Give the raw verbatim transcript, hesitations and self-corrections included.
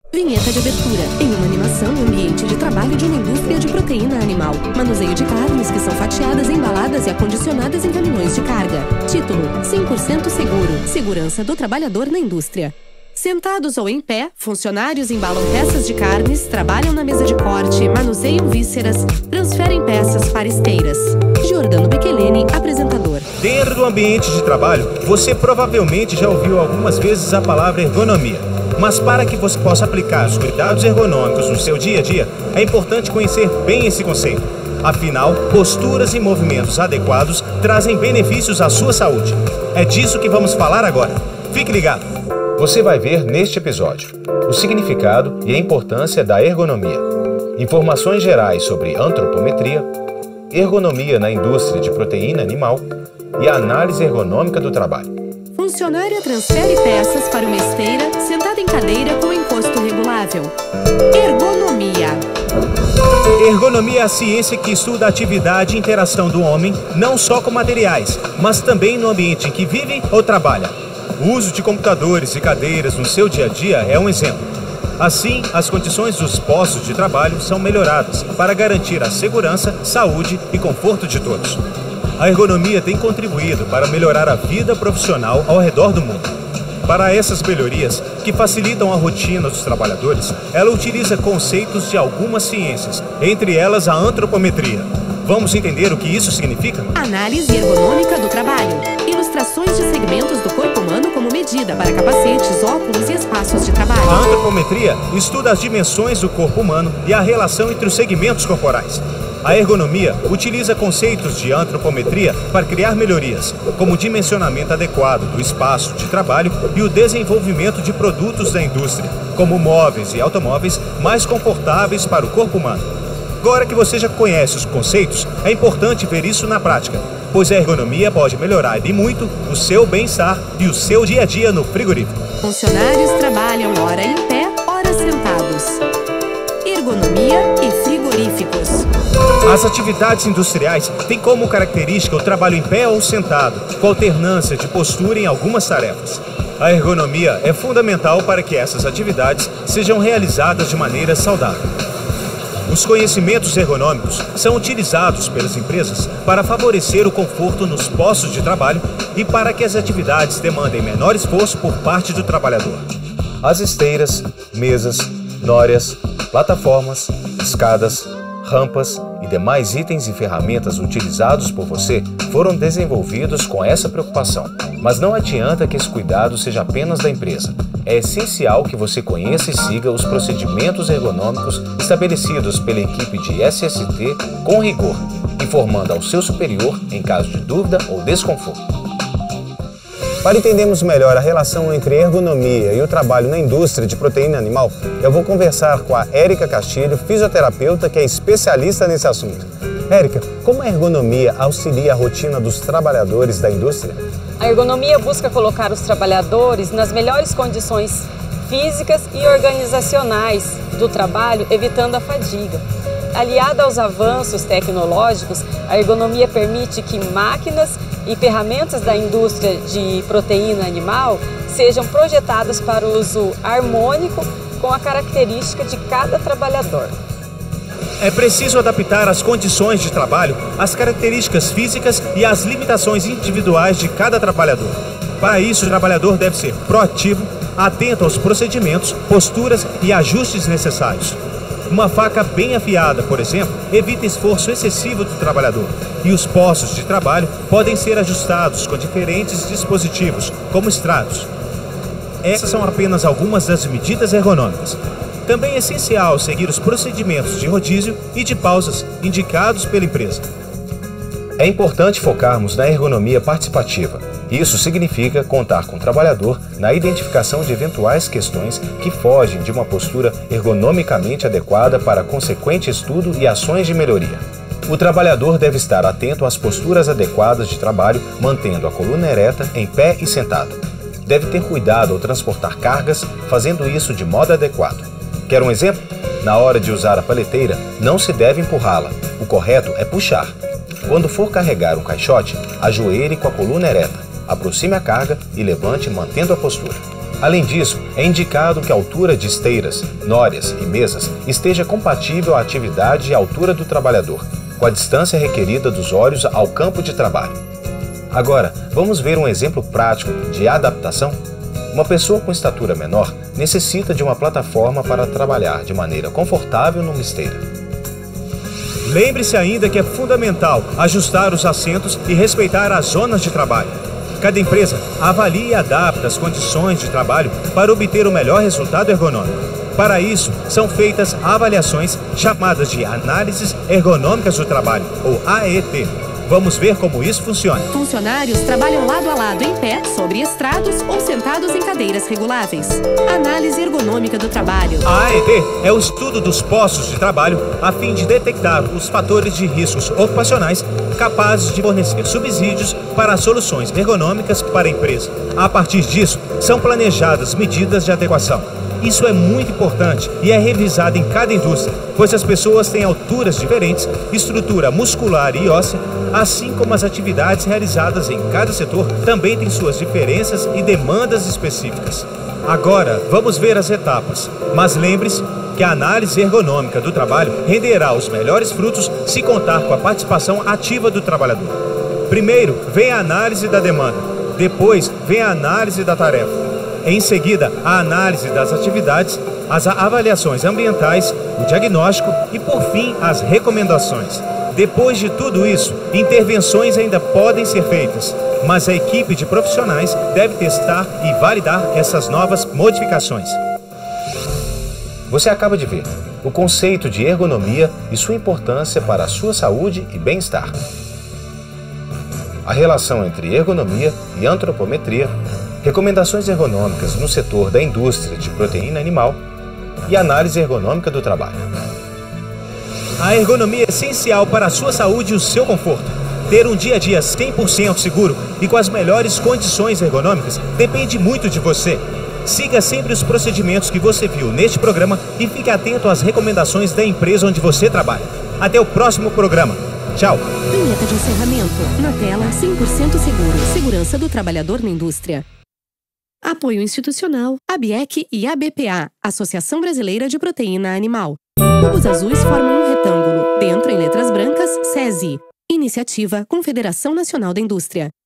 Vinheta de abertura. Em uma animação, ambiente de trabalho de uma indústria de proteína animal. Manuseio de carnes que são fatiadas, embaladas e acondicionadas em caminhões de carga. Título: cem por cento seguro. Segurança do trabalhador na indústria. Sentados ou em pé, funcionários embalam peças de carnes, trabalham na mesa de corte, manuseiam vísceras, transferem peças para esteiras. Giordano Becheleni, apresentador. Dentro do ambiente de trabalho, você provavelmente já ouviu algumas vezes a palavra ergonomia. Mas para que você possa aplicar os cuidados ergonômicos no seu dia a dia, é importante conhecer bem esse conceito. Afinal, posturas e movimentos adequados trazem benefícios à sua saúde. É disso que vamos falar agora. Fique ligado! Você vai ver neste episódio o significado e a importância da ergonomia, informações gerais sobre antropometria, ergonomia na indústria de proteína animal e a análise ergonômica do trabalho. Funcionária transfere peças para uma esteira sentada em cadeira com encosto regulável. Ergonomia. Ergonomia é a ciência que estuda a atividade e interação do homem, não só com materiais, mas também no ambiente em que vive ou trabalha. O uso de computadores e cadeiras no seu dia a dia é um exemplo. Assim, as condições dos postos de trabalho são melhoradas para garantir a segurança, saúde e conforto de todos. A ergonomia tem contribuído para melhorar a vida profissional ao redor do mundo. Para essas melhorias, que facilitam a rotina dos trabalhadores, ela utiliza conceitos de algumas ciências, entre elas a antropometria. Vamos entender o que isso significa? Análise ergonômica do trabalho. Ilustrações de segmentos do corpo humano como medida para capacetes, óculos e espaços de trabalho. A antropometria estuda as dimensões do corpo humano e a relação entre os segmentos corporais. A ergonomia utiliza conceitos de antropometria para criar melhorias, como o dimensionamento adequado do espaço de trabalho e o desenvolvimento de produtos da indústria, como móveis e automóveis mais confortáveis para o corpo humano. Agora que você já conhece os conceitos, é importante ver isso na prática, pois a ergonomia pode melhorar e muito o seu bem-estar e o seu dia a dia no frigorífico. Funcionários trabalham ora em pé, ora sentados. Ergonomia e frigoríficos. As atividades industriais têm como característica o trabalho em pé ou sentado, com alternância de postura em algumas tarefas. A ergonomia é fundamental para que essas atividades sejam realizadas de maneira saudável. Os conhecimentos ergonômicos são utilizados pelas empresas para favorecer o conforto nos postos de trabalho e para que as atividades demandem menor esforço por parte do trabalhador. As esteiras, mesas, nórias, plataformas, escadas, rampas e demais itens e ferramentas utilizados por você foram desenvolvidos com essa preocupação. Mas não adianta que esse cuidado seja apenas da empresa. É essencial que você conheça e siga os procedimentos ergonômicos estabelecidos pela equipe de S S T com rigor, informando ao seu superior em caso de dúvida ou desconforto. Para entendermos melhor a relação entre ergonomia e o trabalho na indústria de proteína animal, eu vou conversar com a Érica Castilho, fisioterapeuta que é especialista nesse assunto. Érica, como a ergonomia auxilia a rotina dos trabalhadores da indústria? A ergonomia busca colocar os trabalhadores nas melhores condições físicas e organizacionais do trabalho, evitando a fadiga. Aliada aos avanços tecnológicos, a ergonomia permite que máquinas e ferramentas da indústria de proteína animal sejam projetadas para o uso harmônico com a característica de cada trabalhador. É preciso adaptar as condições de trabalho às características físicas e às limitações individuais de cada trabalhador. Para isso, o trabalhador deve ser proativo, atento aos procedimentos, posturas e ajustes necessários. Uma faca bem afiada, por exemplo, evita esforço excessivo do trabalhador, e os postos de trabalho podem ser ajustados com diferentes dispositivos, como estrados. Essas são apenas algumas das medidas ergonômicas. Também é essencial seguir os procedimentos de rodízio e de pausas indicados pela empresa. É importante focarmos na ergonomia participativa. Isso significa contar com o trabalhador na identificação de eventuais questões que fogem de uma postura ergonomicamente adequada para consequente estudo e ações de melhoria. O trabalhador deve estar atento às posturas adequadas de trabalho, mantendo a coluna ereta, em pé e sentado. Deve ter cuidado ao transportar cargas, fazendo isso de modo adequado. Quer um exemplo? Na hora de usar a paleteira, não se deve empurrá-la. O correto é puxar. Quando for carregar um caixote, ajoelhe com a coluna ereta. Aproxime a carga e levante mantendo a postura. Além disso, é indicado que a altura de esteiras, nórias e mesas esteja compatível à atividade e à altura do trabalhador, com a distância requerida dos olhos ao campo de trabalho. Agora, vamos ver um exemplo prático de adaptação? Uma pessoa com estatura menor necessita de uma plataforma para trabalhar de maneira confortável numa esteira. Lembre-se ainda que é fundamental ajustar os assentos e respeitar as zonas de trabalho. Cada empresa avalia e adapta as condições de trabalho para obter o melhor resultado ergonômico. Para isso, são feitas avaliações chamadas de análises ergonômicas do trabalho, ou A E T. Vamos ver como isso funciona. Funcionários trabalham lado a lado em pé, sobre estrados ou sentados em cadeiras reguláveis. Análise ergonômica do trabalho. A A E T é o estudo dos postos de trabalho a fim de detectar os fatores de riscos ocupacionais capazes de fornecer subsídios para soluções ergonômicas para a empresa. A partir disso, são planejadas medidas de adequação. Isso é muito importante e é revisado em cada indústria, pois as pessoas têm alturas diferentes, estrutura muscular e óssea, assim como as atividades realizadas em cada setor também têm suas diferenças e demandas específicas. Agora, vamos ver as etapas, mas lembre-se que a análise ergonômica do trabalho renderá os melhores frutos se contar com a participação ativa do trabalhador. Primeiro, vem a análise da demanda, depois vem a análise da tarefa. Em seguida, a análise das atividades, as avaliações ambientais, o diagnóstico e, por fim, as recomendações. Depois de tudo isso, intervenções ainda podem ser feitas, mas a equipe de profissionais deve testar e validar essas novas modificações. Você acaba de ver o conceito de ergonomia e sua importância para a sua saúde e bem-estar. A relação entre ergonomia e antropometria, recomendações ergonômicas no setor da indústria de proteína animal e análise ergonômica do trabalho. A ergonomia é essencial para a sua saúde e o seu conforto. Ter um dia a dia cem por cento seguro e com as melhores condições ergonômicas depende muito de você. Siga sempre os procedimentos que você viu neste programa e fique atento às recomendações da empresa onde você trabalha. Até o próximo programa. Tchau! Vinheta de encerramento. Na tela, cem por cento seguro. Segurança do trabalhador na indústria. Apoio institucional, A B E C e A B P A, Associação Brasileira de Proteína Animal. Cubos azuis formam um retângulo. Dentro, em letras brancas, SESI. Iniciativa Confederação Nacional da Indústria.